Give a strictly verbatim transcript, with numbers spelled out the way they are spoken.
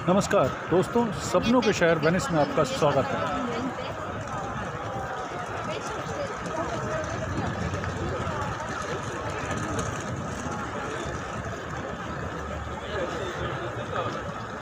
नमस्कार दोस्तों, सपनों के शहर वेनिस में आपका स्वागत है।